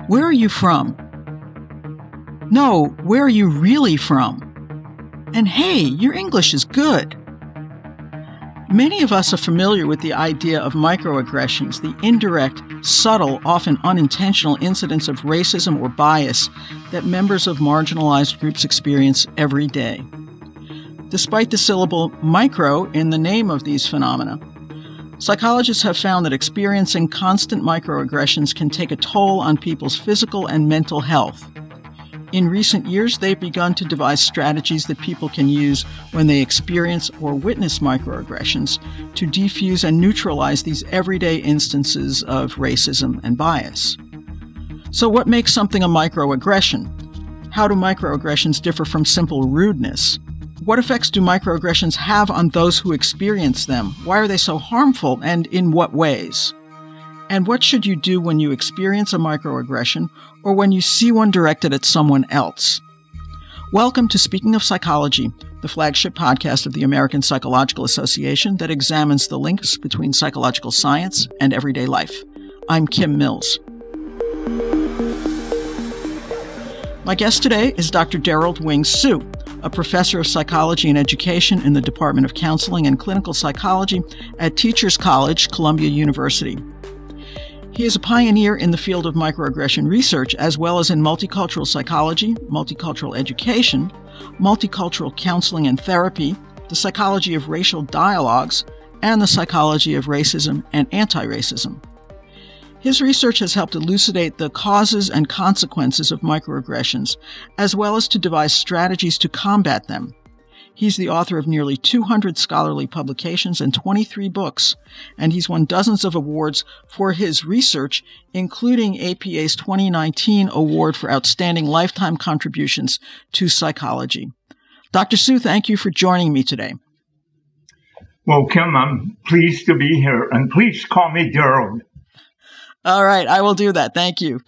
Where are you from? No, where are you really from? And hey, your English is good. Many of us are familiar with the idea of microaggressions, the indirect, subtle, often unintentional incidents of racism or bias that members of marginalized groups experience every day. Despite the syllable micro in the name of these phenomena, psychologists have found that experiencing constant microaggressions can take a toll on people's physical and mental health. In recent years, they've begun to devise strategies that people can use when they experience or witness microaggressions to defuse and neutralize these everyday instances of racism and bias. So what makes something a microaggression? How do microaggressions differ from simple rudeness? What effects do microaggressions have on those who experience them? Why are they so harmful, and in what ways? And what should you do when you experience a microaggression or when you see one directed at someone else? Welcome to Speaking of Psychology, the flagship podcast of the American Psychological Association that examines the links between psychological science and everyday life. I'm Kim Mills. My guest today is Dr. Derald Wing Sue, a professor of psychology and education in the Department of Counseling and Clinical Psychology at Teachers College, Columbia University. He is a pioneer in the field of microaggression research, as well as in multicultural psychology, multicultural education, multicultural counseling and therapy, the psychology of racial dialogues, and the psychology of racism and anti-racism. His research has helped elucidate the causes and consequences of microaggressions, as well as to devise strategies to combat them. He's the author of nearly 200 scholarly publications and 23 books, and he's won dozens of awards for his research, including APA's 2019 Award for Outstanding Lifetime Contributions to Psychology. Dr. Sue, thank you for joining me today. Well, Kim, I'm pleased to be here, and please call me Derald. All right, I will do that. Thank you.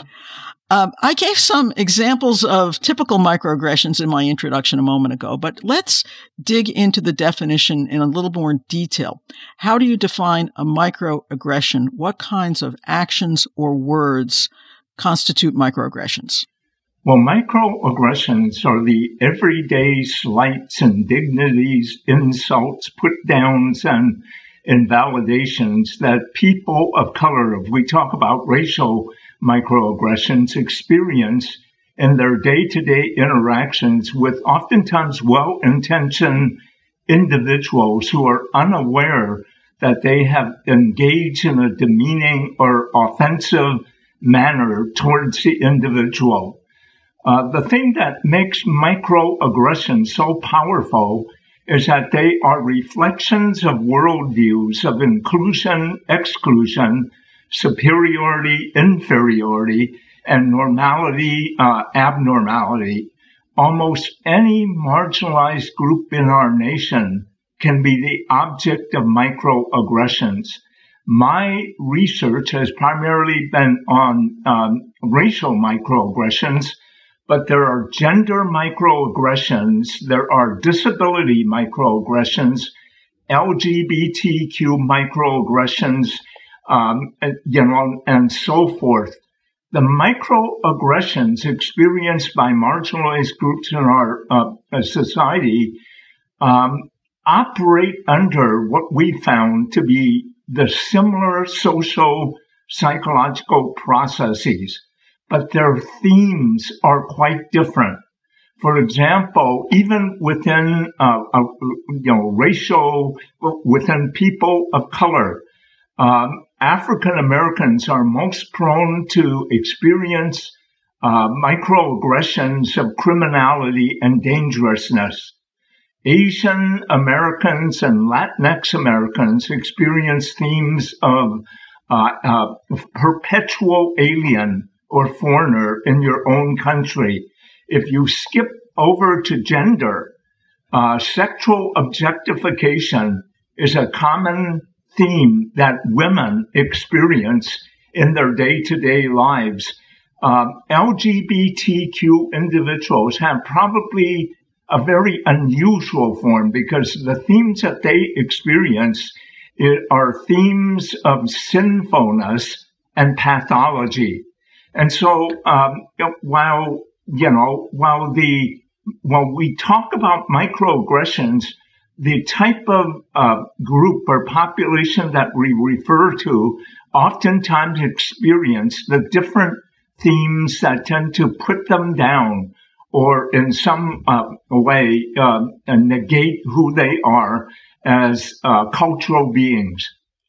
I gave some examples of typical microaggressions in my introduction a moment ago, but let's dig into the definition in a little more detail. How do you define a microaggression? What kinds of actions or words constitute microaggressions? Well, microaggressions are the everyday slights, indignities, insults, put-downs, and invalidations that people of color, if we talk about racial microaggressions, experience in their day-to-day interactions with oftentimes well-intentioned individuals who are unaware that they have engaged in a demeaning or offensive manner towards the individual. The thing that makes microaggressions so powerful is that they are reflections of worldviews of inclusion, exclusion, superiority, inferiority, and normality, abnormality. Almost any marginalized group in our nation can be the object of microaggressions. My research has primarily been on racial microaggressions, but there are gender microaggressions, there are disability microaggressions, LGBTQ microaggressions, and so forth. The microaggressions experienced by marginalized groups in our society operate under what we found to be the similar social psychological processes, but their themes are quite different. For example, even within within people of color, African Americans are most prone to experience microaggressions of criminality and dangerousness. Asian Americans and Latinx Americans experience themes of perpetual alien or foreigner in your own country. If you skip over to gender, sexual objectification is a common theme that women experience in their day-to-day lives. LGBTQ individuals have probably a very unusual form because the themes that they experience are themes of sinfulness and pathology. And so, while we talk about microaggressions, the type of group or population that we refer to oftentimes experience the different themes that tend to put them down or in some way negate who they are as cultural beings.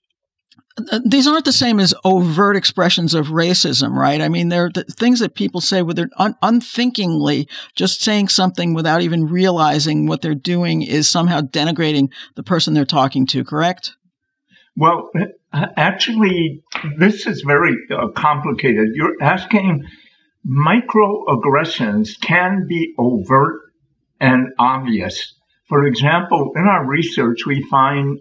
These aren't the same as overt expressions of racism, right? I mean, they're the things that people say where they're unthinkingly just saying something without even realizing what they're doing is somehow denigrating the person they're talking to, correct? Well, actually, this is very complicated. You're asking microaggressions can be overt and obvious. For example, in our research, we find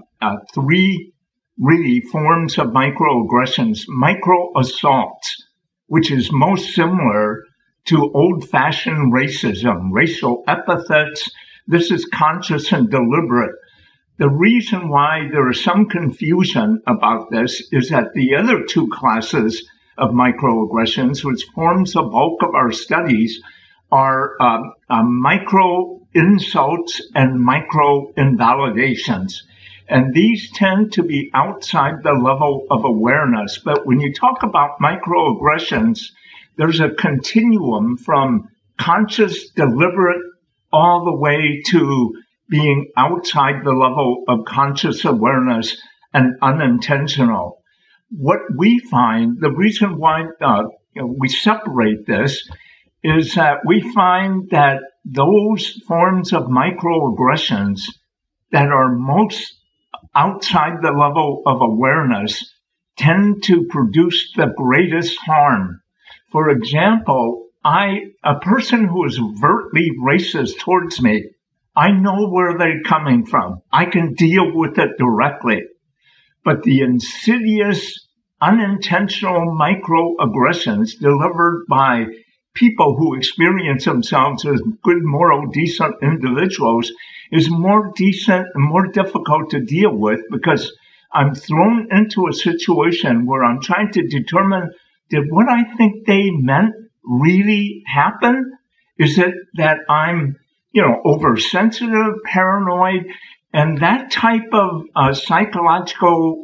three really forms of microaggressions. Microassaults, which is most similar to old-fashioned racism, racial epithets. This is conscious and deliberate. The reason why there is some confusion about this is that the other two classes of microaggressions, which forms the bulk of our studies, are micro insults and micro invalidations. And these tend to be outside the level of awareness. But when you talk about microaggressions, there's a continuum from conscious, deliberate, all the way to being outside the level of conscious awareness and unintentional. What we find, the reason why we separate this is that we find that those forms of microaggressions that are most outside the level of awareness tend to produce the greatest harm. For example, a person who is overtly racist towards me, I know where they're coming from. I can deal with it directly. But the insidious, unintentional microaggressions delivered by people who experience themselves as good, moral, decent individuals is more decent and more difficult to deal with because I'm thrown into a situation where I'm trying to determine, did what I think they meant really happen? Is it that I'm, oversensitive, paranoid? And that type of psychological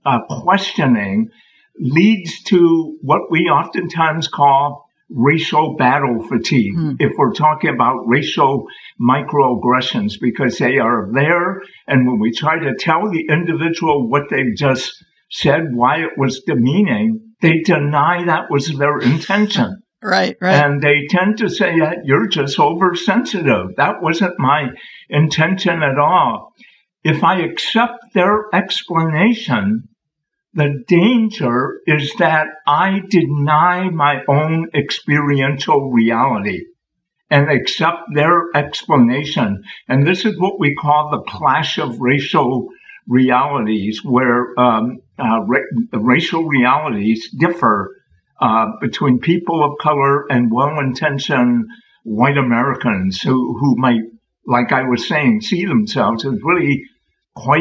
questioning leads to what we oftentimes call racial battle fatigue, if we're talking about racial microaggressions, because they are there. And when we try to tell the individual what they've just said, why it was demeaning, they deny that was their intention. Right. And they tend to say that you're just oversensitive. That wasn't my intention at all. If I accept their explanation, the danger is that I deny my own experiential reality and accept their explanation. And this is what we call the clash of racial realities, where racial realities differ between people of color and well-intentioned white Americans who might, like I was saying, see themselves as really quite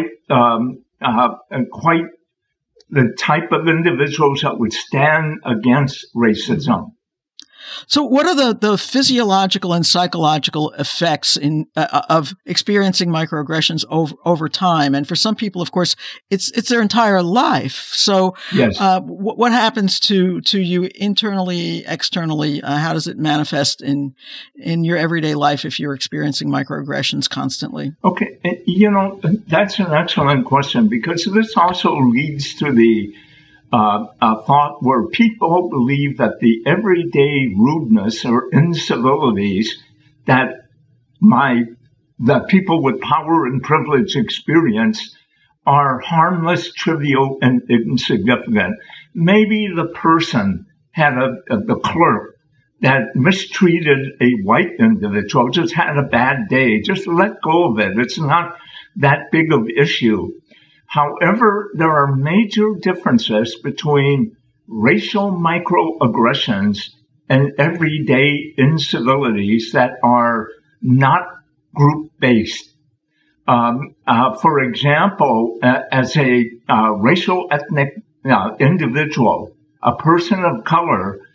the type of individuals that would stand against racism. So what are the physiological and psychological effects of experiencing microaggressions over time? And for some people, of course, it's their entire life. So yes. What happens to you internally, externally? How does it manifest in your everyday life if you're experiencing microaggressions constantly? Okay. That's an excellent question, because this also leads to the thought where people believe that the everyday rudeness or incivilities that people with power and privilege experience are harmless, trivial, and insignificant. Maybe the person had the clerk that mistreated a white individual, just had a bad day, just let go of it. It's not that big of an issue. However, there are major differences between racial microaggressions and everyday incivilities that are not group-based. For example, as a racial ethnic individual, a person of color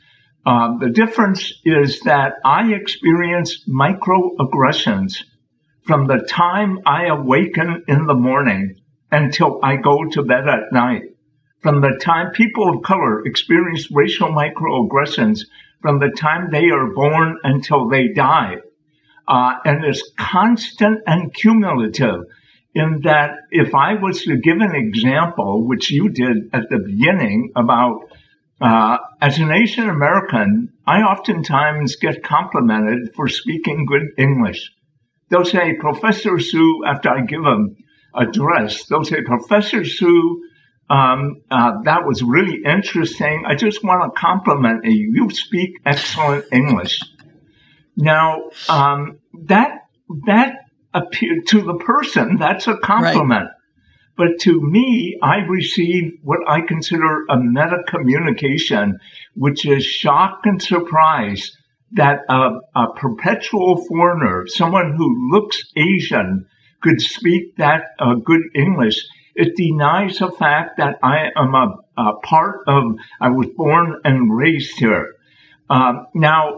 The difference is that I experience microaggressions from the time I awaken in the morning until I go to bed at night. From the time people of color experience racial microaggressions from the time they are born until they die. And it's constant and cumulative in that if I was to give an example, which you did at the beginning about as an Asian American, I oftentimes get complimented for speaking good English. They'll say, Professor Sue, after I give them a address, they'll say, Professor Sue, that was really interesting. I just want to compliment you. You speak excellent English. Now, that appeared to the person, that's a compliment. Right. But to me, I receive what I consider a meta-communication, which is shock and surprise that a perpetual foreigner, someone who looks Asian, could speak that good English. It denies the fact that I am a part of, I was born and raised here. Now,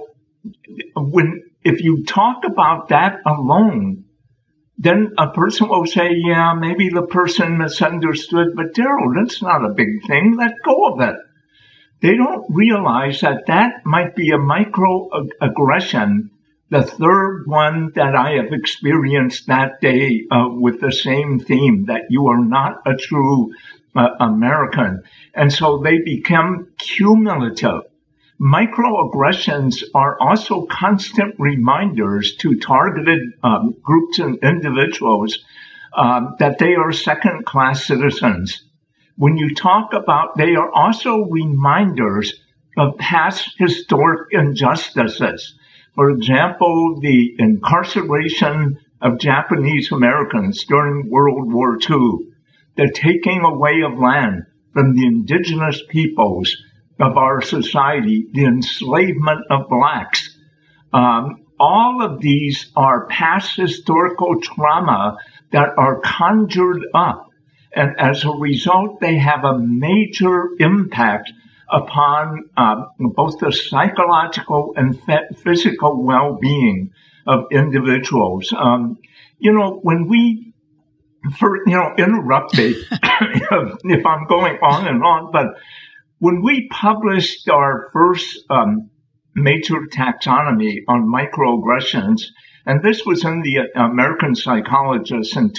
if you talk about that alone, then a person will say, yeah, maybe the person misunderstood, but Derald, that's not a big thing. Let go of it. They don't realize that that might be a microaggression, the third one that I have experienced that day with the same theme, that you are not a true American. And so they become cumulative. Microaggressions are also constant reminders to targeted groups and individuals that they are second-class citizens. When you talk about, they are also reminders of past historic injustices. For example, the incarceration of Japanese Americans during World War II, the taking away of land from the indigenous peoples of our society, the enslavement of blacks. All of these are past historical trauma that are conjured up. And as a result, they have a major impact upon both the psychological and physical well-being of individuals. When we, interrupt me if I'm going on and on, but when we published our first major taxonomy on microaggressions, and this was in the American Psychologist in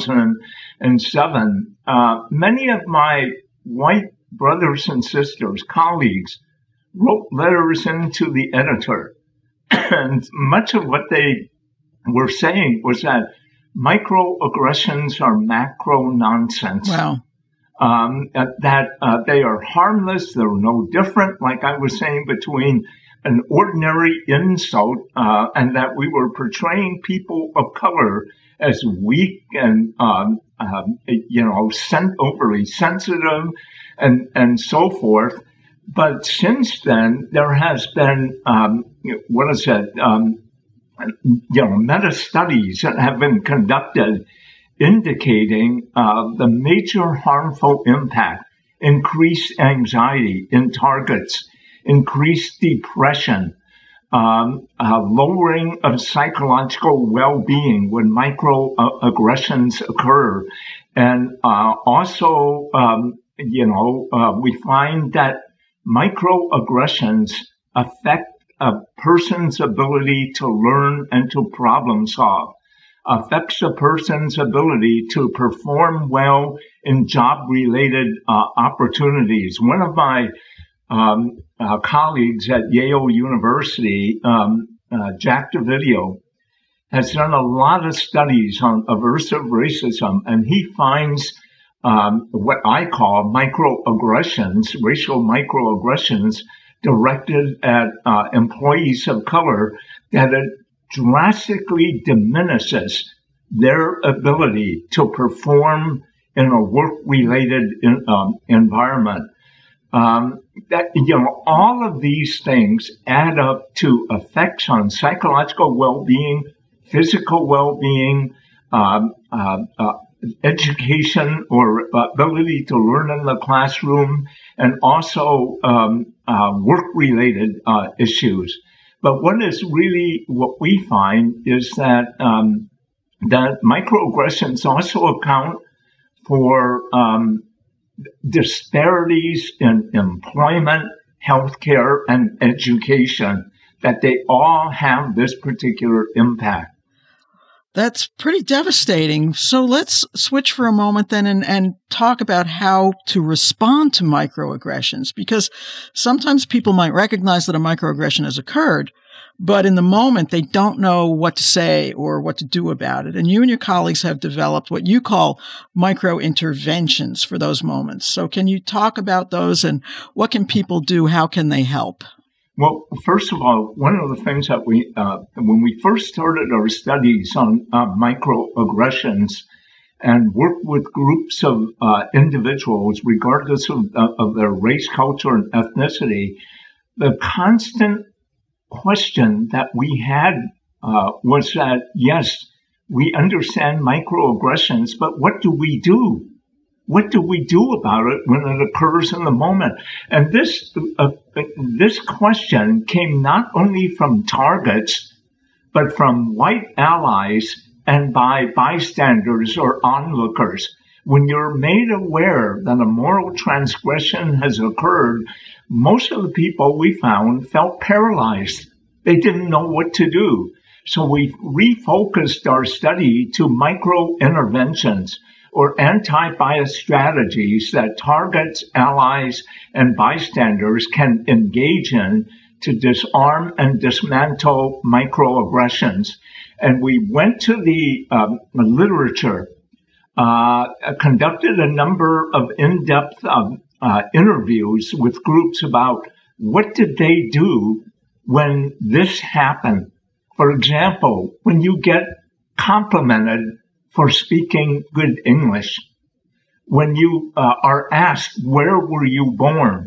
2007, many of my white brothers and sisters, colleagues, wrote letters into the editor. And much of what they were saying was that microaggressions are macro nonsense. Wow. That they are harmless, they're no different, like I was saying, between an ordinary insult, and that we were portraying people of color as weak and, overly sensitive and so forth. But since then, there has been, meta studies that have been conducted indicating the major harmful impact, increased anxiety in targets, increased depression, lowering of psychological well-being when microaggressions occur. And also, we find that microaggressions affect a person's ability to learn and to problem solve, affects a person's ability to perform well in job-related opportunities. One of my colleagues at Yale University, Jack Davidio, has done a lot of studies on aversive racism, and he finds what I call microaggressions, racial microaggressions, directed at employees of color, that it drastically diminishes their ability to perform in a work-related environment. All of these things add up to effects on psychological well-being, physical well-being, education or ability to learn in the classroom, and also work-related issues. But what we find is that microaggressions also account for disparities in employment, healthcare, and education, that they all have this particular impact. That's pretty devastating. So let's switch for a moment then and talk about how to respond to microaggressions, because sometimes people might recognize that a microaggression has occurred, but in the moment they don't know what to say or what to do about it. And you and your colleagues have developed what you call micro-interventions for those moments. So can you talk about those and what can people do? How can they help? Well, first of all, one of the things that when we first started our studies on microaggressions and worked with groups of individuals, regardless of their race, culture, and ethnicity, the constant question that we had was that, yes, we understand microaggressions, but what do we do? What do we do about it when it occurs in the moment? And this question came not only from targets, but from white allies and by bystanders or onlookers. When you're made aware that a moral transgression has occurred, most of the people we found felt paralyzed. They didn't know what to do. So we refocused our study to micro-interventions, or anti-bias strategies that targets, allies, and bystanders can engage in to disarm and dismantle microaggressions. And we went to the literature, conducted a number of in-depth interviews with groups about what did they do when this happened. For example, when you get complimented for speaking good English, when you are asked, where were you born?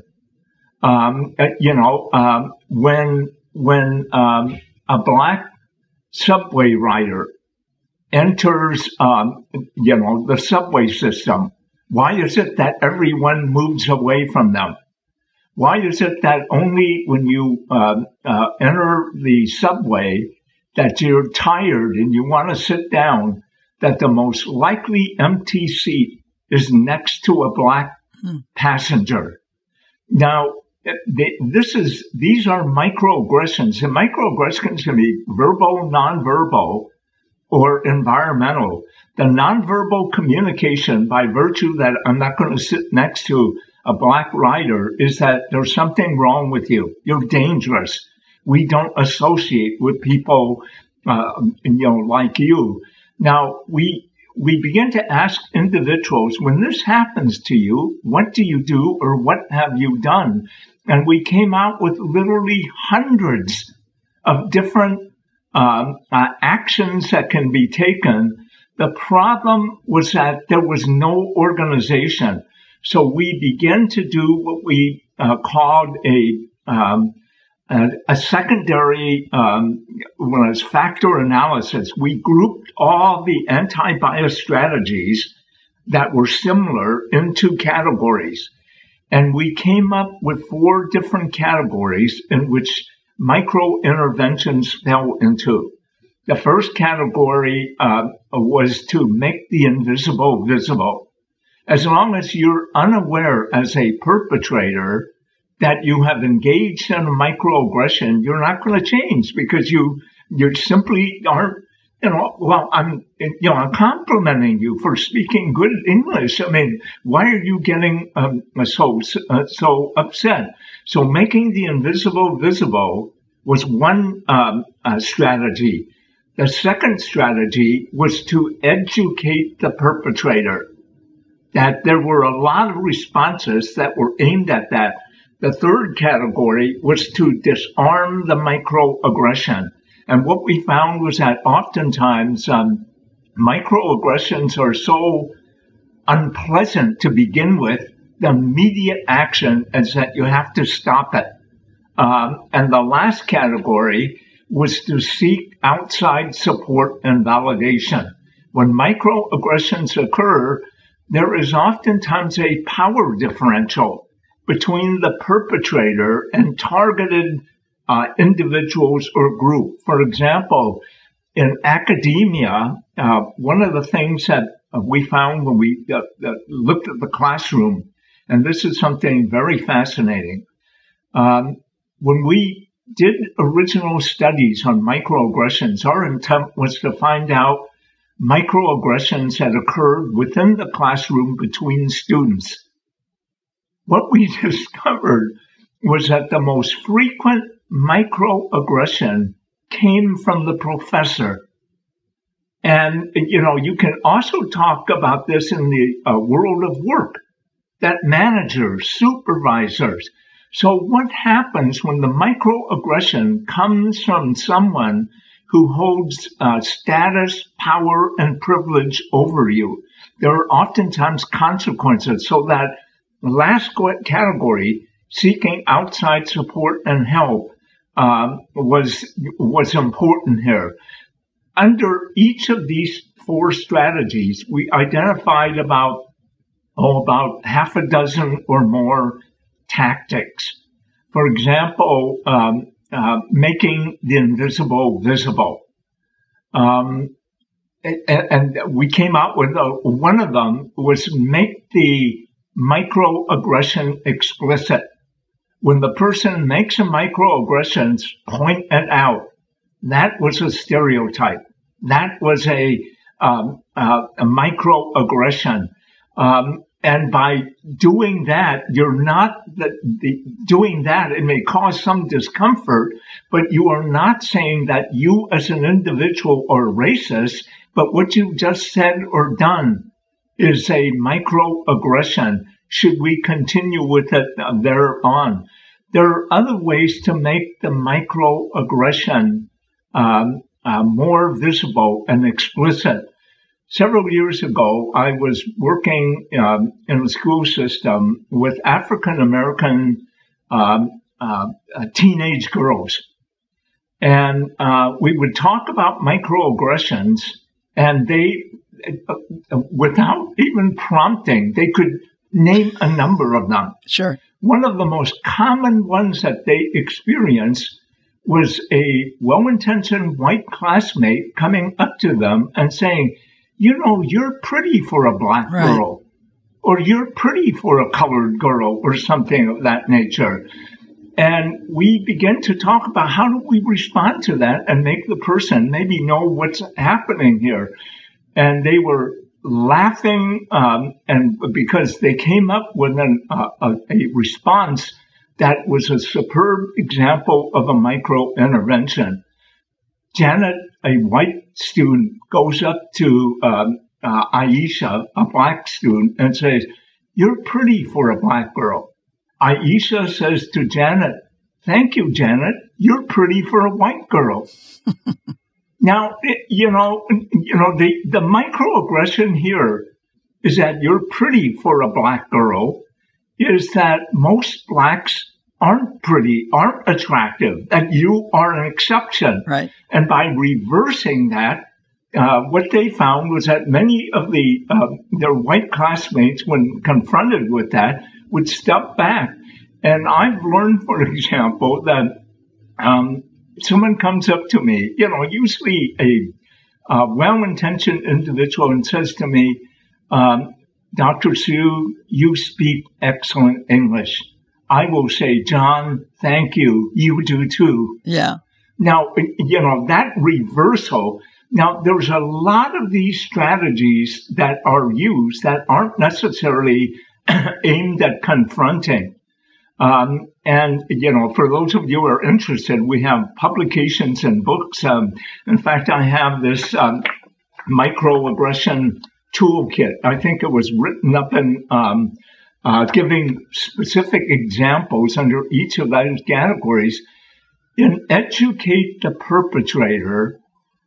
When a black subway rider enters, the subway system, why is it that everyone moves away from them? Why is it that only when you enter the subway that you're tired and you want to sit down, that the most likely empty seat is next to a black passenger? Now, these are microaggressions, and microaggressions can be verbal, nonverbal, or environmental. The nonverbal communication, by virtue that I'm not going to sit next to a black rider, is that there's something wrong with you. You're dangerous. We don't associate with people, like you. Now, we begin to ask individuals, when this happens to you, what do you do or what have you done? And we came out with literally hundreds of different actions that can be taken. The problem was that there was no organization. So we began to do what we called a secondary factor analysis. We grouped all the anti-bias strategies that were similar into categories. And we came up with 4 different categories in which micro-interventions fell into. The first category was to make the invisible visible. As long as you're unaware as a perpetrator that you have engaged in a microaggression, you're not going to change because you simply aren't, I'm complimenting you for speaking good English. I mean, why are you getting so upset? So making the invisible visible was one strategy. The second strategy was to educate the perpetrator, that there were a lot of responses that were aimed at that. The third category was to disarm the microaggression. And what we found was that oftentimes microaggressions are so unpleasant to begin with, the immediate action is that you have to stop it. And the last category was to seek outside support and validation. When microaggressions occur, there is oftentimes a power differential. between the perpetrator and targeted individuals or group. For example, in academia, one of the things that we found when we looked at the classroom, and this is something very fascinating, when we did original studies on microaggressions, our intent was to find out microaggressions that occurred within the classroom between students. What we discovered was that the most frequent microaggression came from the professor. And, you can also talk about this in the world of work, that managers, supervisors. So what happens when the microaggression comes from someone who holds status, power, and privilege over you? There are oftentimes consequences. So that last category, seeking outside support and help, was important here. Under each of these 4 strategies, we identified about half a dozen or more tactics. For example, making the invisible visible. And we came out with one of them was make the microaggression explicit. When the person makes a microaggression, point it out. That was a stereotype. That was a microaggression. And by doing that, you're not doing that. It may cause some discomfort, but you are not saying that you as an individual are racist, but what you've just said or done is a microaggression. Should we continue with it thereon? There are other ways to make the microaggression more visible and explicit. Several years ago, I was working in the school system with African American teenage girls. And we would talk about microaggressions, and they, without even prompting, they could name a number of them. Sure. One of the most common ones that they experienced was a well-intentioned white classmate coming up to them and saying, you're pretty for a black girl, or you're pretty for a colored girl, or something of that nature. And we began to talk about how do we respond to that and make the person maybe know what's happening here. And they were laughing, and because they came up with a response that was a superb example of a micro-intervention. Janet, a white student, goes up to Aisha, a black student, and says, "You're pretty for a black girl." Aisha says to Janet, "Thank you, Janet. You're pretty for a white girl." Now, the microaggression here is that you're pretty for a black girl, is that most blacks aren't pretty, aren't attractive, that you are an exception. Right. And by reversing that, what they found was that many of their white classmates, when confronted with that, would step back. And I've learned, for example, that someone comes up to me, usually a well-intentioned individual, and says to me, "Dr. Sue, you speak excellent English." I will say, "John, thank you. You do too." Yeah. Now, that reversal. Now, there's a lot of these strategies that are used that aren't necessarily aimed at confronting. And, for those of you who are interested, we have publications and books. In fact, I have this microaggression toolkit. I think it was written up in giving specific examples under each of those categories. In educate the perpetrator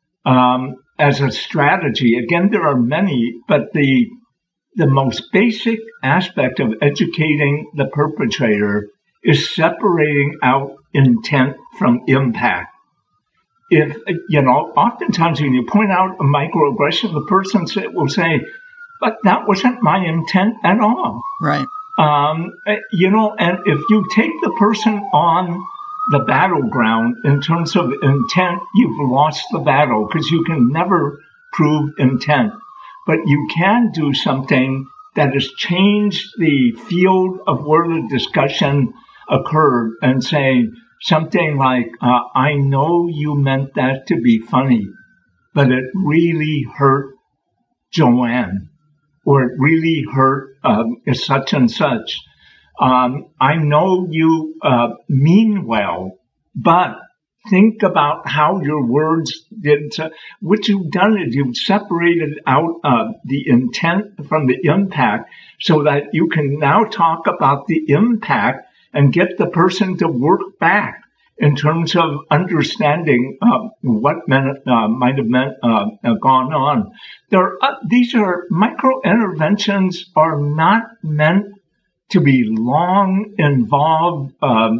as a strategy, again, there are many, but the most basic aspect of educating the perpetrator is separating out intent from impact. If, oftentimes when you point out a microaggression, the person will say, "But that wasn't my intent at all." Right. And if you take the person on the battleground in terms of intent, you've lost the battle because you can never prove intent. But you can do something that has changed the field of where the discussion occurred and say something like, I know you meant that to be funny, but it really hurt Joanne, or it really hurt such and such. I know you mean well, but think about how your words did. What you've done is you've separated out the intent from the impact so that you can now talk about the impact and get the person to work back in terms of understanding what might have gone on. These are micro interventions are not meant to be long involved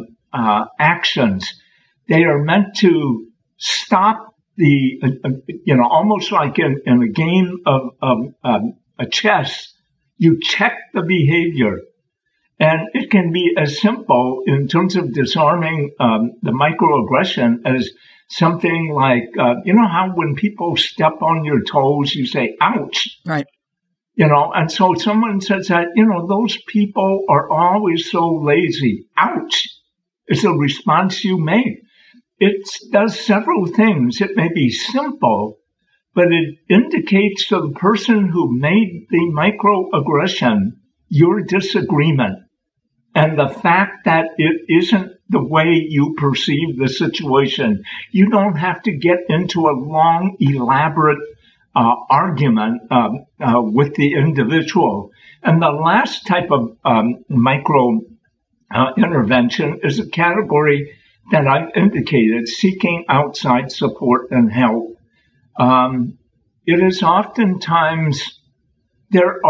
actions. They are meant to stop the, almost like in a game of a chess, you check the behavior. And it can be as simple in terms of disarming the microaggression as something like, how when people step on your toes, you say, ouch. Right. And so someone says that, those people are always so lazy. Ouch is the response you make. It does several things. It may be simple, but it indicates to the person who made the microaggression your disagreement and the fact that it isn't the way you perceive the situation. You don't have to get into a long, elaborate argument with the individual. And the last type of micro intervention is a category that I've indicated, seeking outside support and help. It is oftentimes there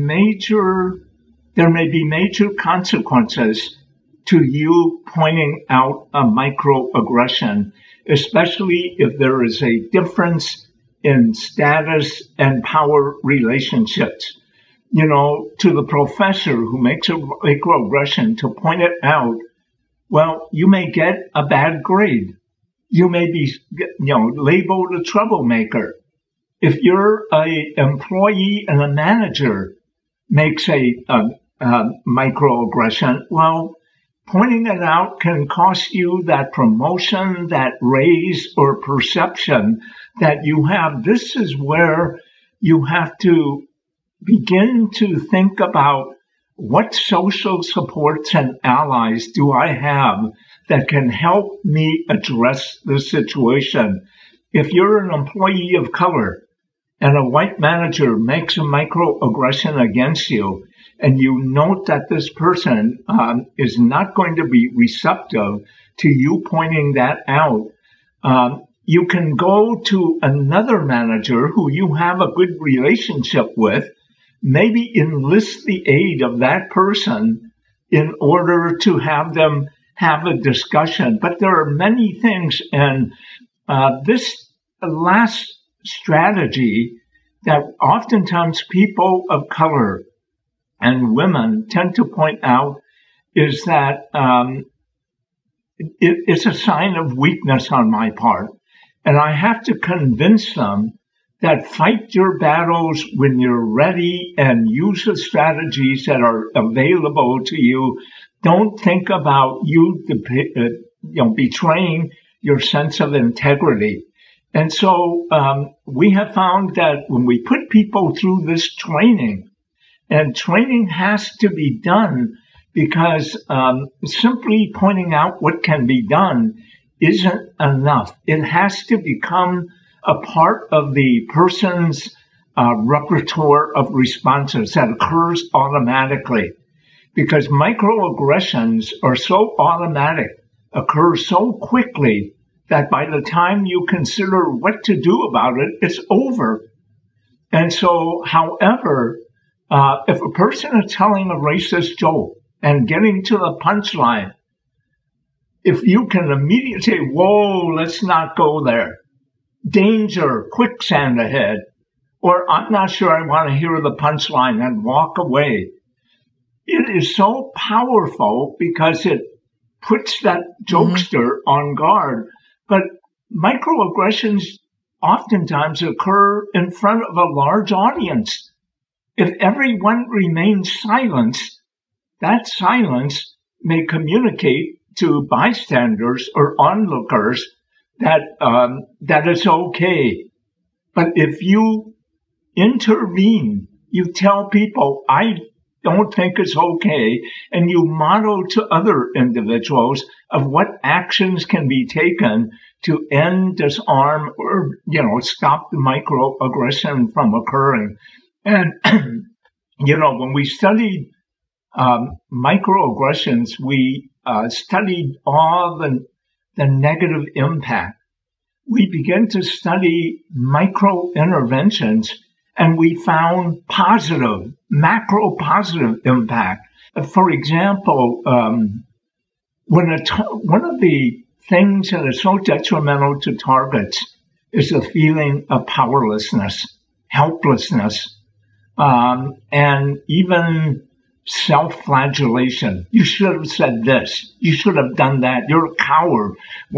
may be major consequences to you pointing out a microaggression, especially if there is a difference in status and power relationships. To the professor who makes a microaggression, to point it out, well, you may get a bad grade. You may be, labeled a troublemaker. If you're an employee and a manager makes a microaggression, well, pointing it out can cost you that promotion, that raise, or perception that you have. This is where you have to begin to think about what social supports and allies do I have that can help me address the situation. If you're an employee of color and a white manager makes a microaggression against you, and you note that this person is not going to be receptive to you pointing that out, you can go to another manager who you have a good relationship with, maybe enlist the aid of that person in order to have them have a discussion. But there are many things, and this last strategy that oftentimes people of color and women tend to point out is that it's a sign of weakness on my part. And I have to convince them that fight your battles when you're ready and use the strategies that are available to you. Don't think about you betraying your sense of integrity. And so we have found that when we put people through this training, and training has to be done because simply pointing out what can be done isn't enough. It has to become a part of the person's repertoire of responses that occurs automatically. Because microaggressions are so automatic, occur so quickly, that by the time you consider what to do about it, it's over. And so, however, if a person is telling a racist joke and getting to the punchline, if you can immediately say, whoa, let's not go there. Danger, quicksand ahead. Or I'm not sure I want to hear the punchline and walk away. it is so powerful because it puts that jokester on guard. But microaggressions oftentimes occur in front of a large audience. If everyone remains silent, that silence may communicate to bystanders or onlookers that that it's okay. But if you intervene, you tell people, I don't think it's okay, and you model to other individuals of what actions can be taken to end, disarm, or, stop the microaggression from occurring. And, when we studied microaggressions, we studied all the negative impact. We began to study micro-interventions, and we found positive, macro-positive impact. For example, one of the things that is so detrimental to targets is the feeling of powerlessness, helplessness, and even self-flagellation. You should have said this. You should have done that. You're a coward.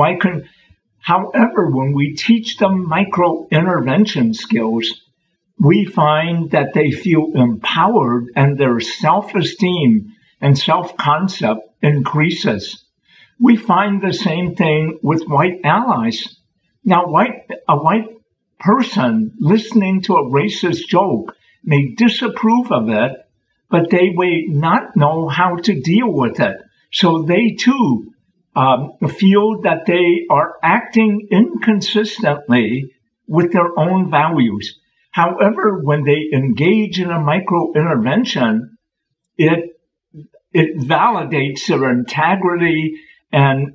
However, when we teach them micro-intervention skills, we find that they feel empowered and their self-esteem and self-concept increases. We find the same thing with white allies. Now, a white person listening to a racist joke may disapprove of it, but they may not know how to deal with it. So they too feel that they are acting inconsistently with their own values. However, when they engage in a micro-intervention, it validates their integrity and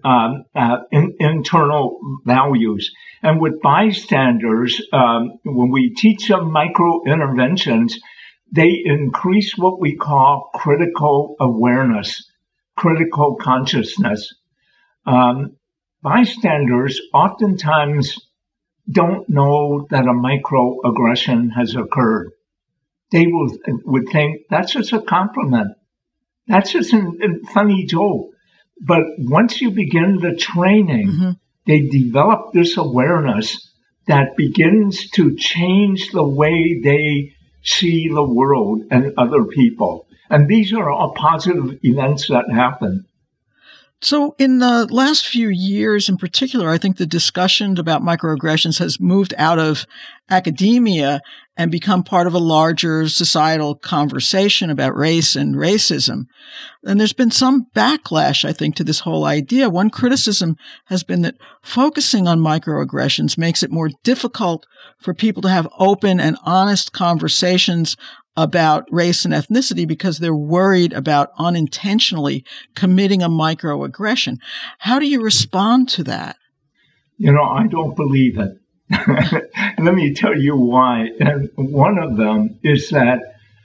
internal values. And with bystanders, when we teach them micro-interventions, they increase what we call critical awareness, critical consciousness. Bystanders oftentimes don't know that a microaggression has occurred. They would think that's just a compliment. That's just a funny joke. But once you begin the training, they develop this awareness that begins to change the way they see the world and other people. And these are all positive events that happen. So in the last few years in particular, I think the discussion about microaggressions has moved out of academia and become part of a larger societal conversation about race and racism. And there's been some backlash, I think, to this whole idea. One criticism has been that focusing on microaggressions makes it more difficult for people to have open and honest conversations about race and ethnicity because they're worried about unintentionally committing a microaggression. How do you respond to that? I don't believe it. Let me tell you why. And one of them is that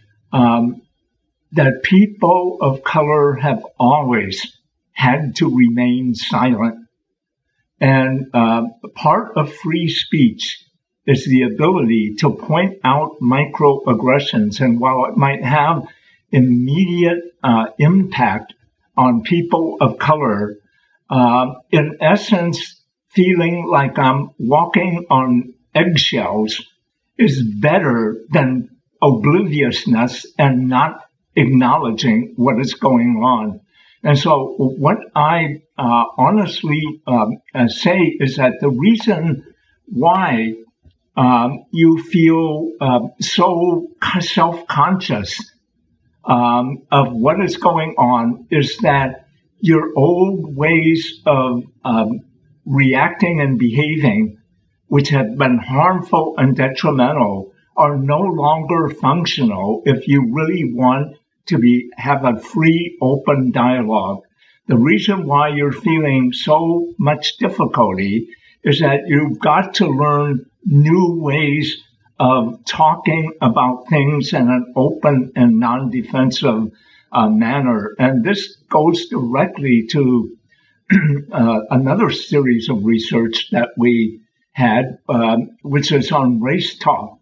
that people of color have always had to remain silent. And part of free speech is the ability to point out microaggressions. And while it might have immediate impact on people of color, in essence, feeling like I'm walking on eggshells is better than obliviousness and not acknowledging what is going on. And so what I honestly say is that the reason why you feel so self-conscious of what is going on is that your old ways of reacting and behaving, which have been harmful and detrimental, are no longer functional if you really want to have a free, open dialogue. The reason why you're feeling so much difficulty is that you've got to learn new ways of talking about things in an open and non-defensive manner. And this goes directly to another series of research that we had, which is on race talk.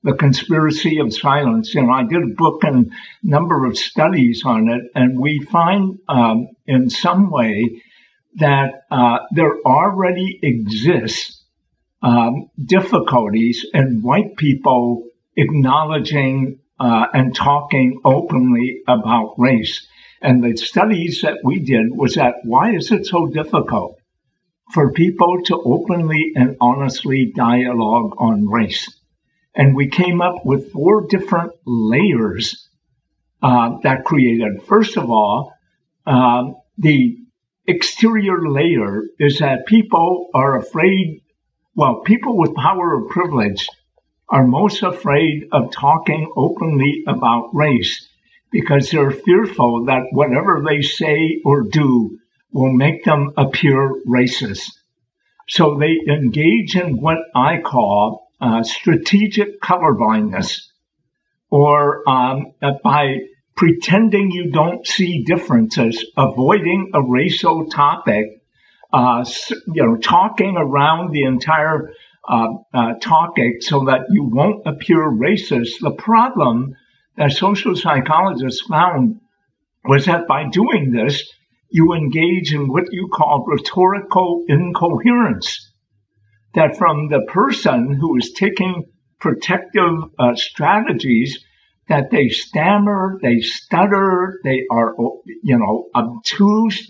the conspiracy of silence. I did a book and number of studies on it, and we find in some way that there already exists difficulties in white people acknowledging and talking openly about race. And the studies that we did was that why is it so difficult for people to openly and honestly dialogue on race? And we came up with 4 different layers that created. First of all, the exterior layer is that people are afraid, people with power or privilege are most afraid of talking openly about race because they're fearful that whatever they say or do will make them appear racist. So they engage in what I call strategic colorblindness, or by pretending you don't see differences, avoiding a racial topic, talking around the entire topic so that you won't appear racist. The problem that social psychologists found was that by doing this, you engage in what you call rhetorical incoherence. That from the person who is taking protective strategies, that they stammer, they stutter, they are, obtuse,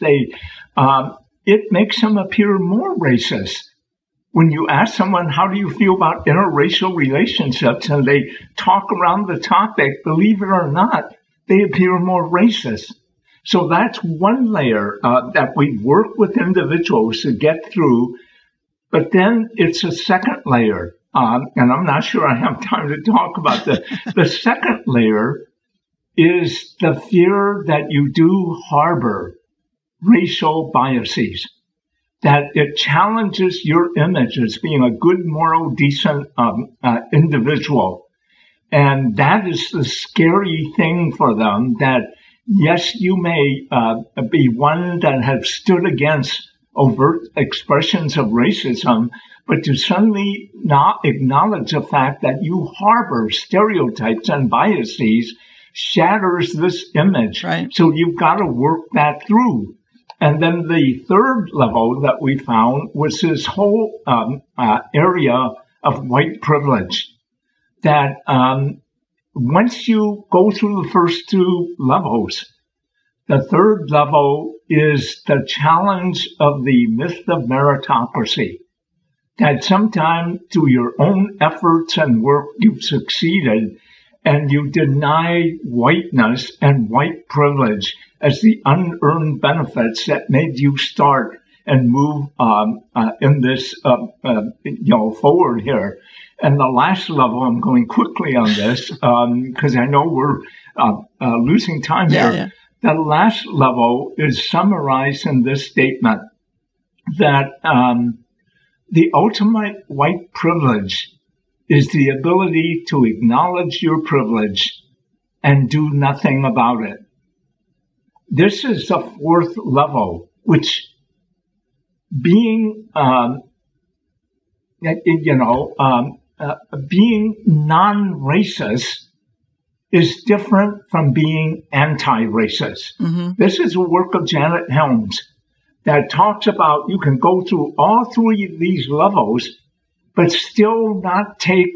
it makes them appear more racist. When you ask someone, how do you feel about interracial relationships, and they talk around the topic, believe it or not, they appear more racist. So that's one layer that we work with individuals to get through. But then it's a second layer, and I'm not sure I have time to talk about the second layer is the fear that you do harbor racial biases, that it challenges your image as being a good, moral, decent individual. And that is the scary thing for them, that yes, you may be one that have stood against overt expressions of racism, but to suddenly not acknowledge the fact that you harbor stereotypes and biases shatters this image. Right. So you've got to work that through. And then the third level that we found was this whole area of white privilege, that once you go through the first 2 levels, the third level is the challenge of the myth of meritocracy, that sometimes through your own efforts and work you've succeeded, and you deny whiteness and white privilege as the unearned benefits that made you start and move in this forward here. And the last level, I'm going quickly on this because I know we're losing time here. Yeah. The last level is summarized in this statement, that the ultimate white privilege is the ability to acknowledge your privilege and do nothing about it. This is the 4th level, which being, being non-racist is different from being anti-racist. Mm-hmm. This is a work of Janet Helms that talks about you can go through all 3 of these levels, but still not take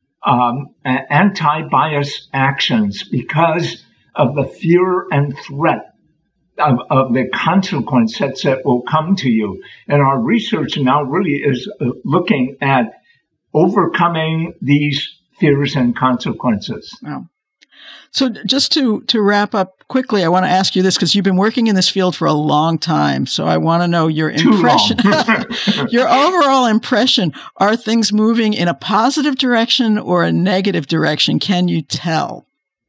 anti-bias actions because of the fear and threat of the consequences that will come to you. And our research now really is looking at overcoming these fears and consequences. Wow. So just to wrap up quickly, I want to ask you this, because you've been working in this field for a long time. So I want to know your impression, your overall impression. Are things moving in a positive direction or a negative direction? Can you tell?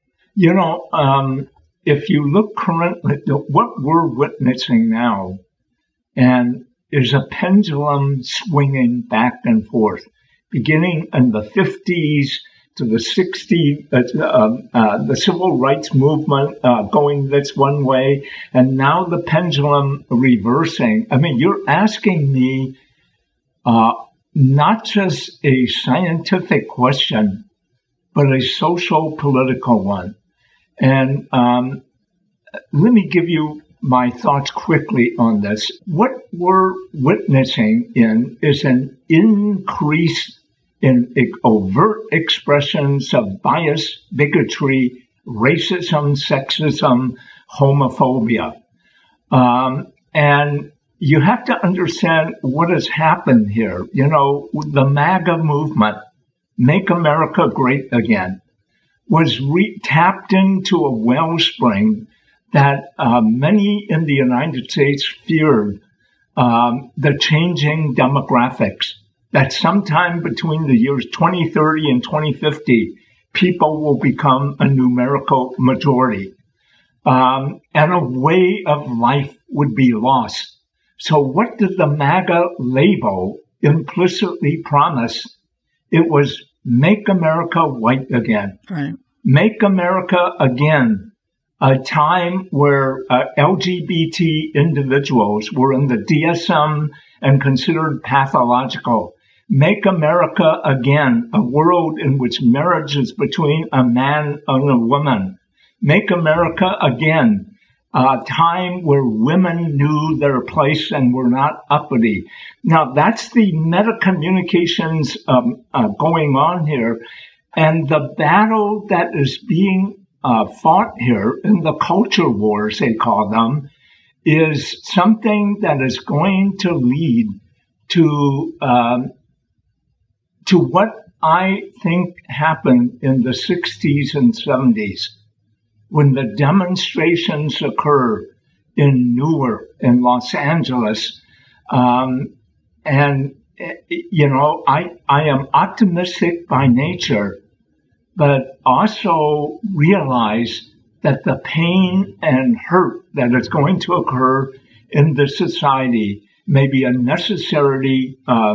If you look currently, what we're witnessing now and is a pendulum swinging back and forth, beginning in the 50s, to the 60s, the civil rights movement going this one way, and now the pendulum reversing. I mean, you're asking me not just a scientific question, but a social political one. And let me give you my thoughts quickly on this. What we're witnessing is an increase in overt expressions of bias, bigotry, racism, sexism, homophobia. And you have to understand what has happened here. You know, the MAGA movement, Make America Great Again, was tapped into a wellspring that many in the United States feared, the changing demographics, that sometime between the years 2030 and 2050, people will become a numerical majority, and a way of life would be lost. So what did the MAGA label implicitly promise? It was Make America White Again. Right. Make America Again, a time where LGBT individuals were in the DSM and considered pathological. Make America Again, a world in which marriage is between a man and a woman. Make America Again, a time where women knew their place and were not uppity. Now, that's the meta-communications going on here. And the battle that is being fought here in the culture wars, they call them, is something that is going to lead to what I think happened in the 60s and 70s, when the demonstrations occur in Newark, in Los Angeles. And, you know, I am optimistic by nature, but also realize that the pain and hurt that is going to occur in the society may be a necessity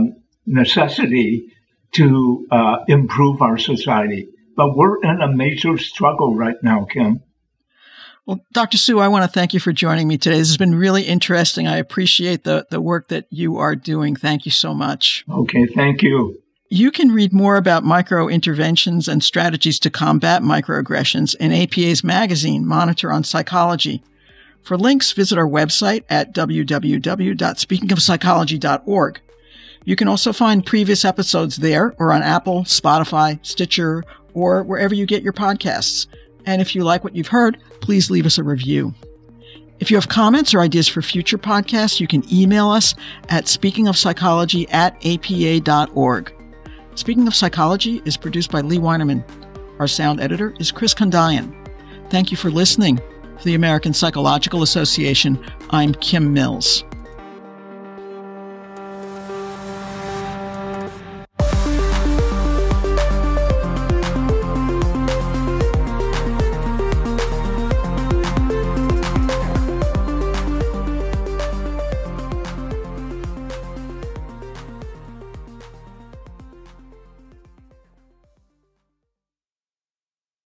to improve our society. But we're in a major struggle right now, Kim. Well, Dr. Sue, I want to thank you for joining me today. This has been really interesting. I appreciate the work that you are doing. Thank you so much. Okay, thank you. You can read more about micro-interventions and strategies to combat microaggressions in APA's magazine, Monitor on Psychology. For links, visit our website at www.speakingofpsychology.org. You can also find previous episodes there or on Apple, Spotify, Stitcher, or wherever you get your podcasts. And if you like what you've heard, please leave us a review. If you have comments or ideas for future podcasts, you can email us at speakingofpsychology@apa.org. Speaking of Psychology is produced by Lee Weinerman. Our sound editor is Chris Kondayan. Thank you for listening. For the American Psychological Association, I'm Kim Mills.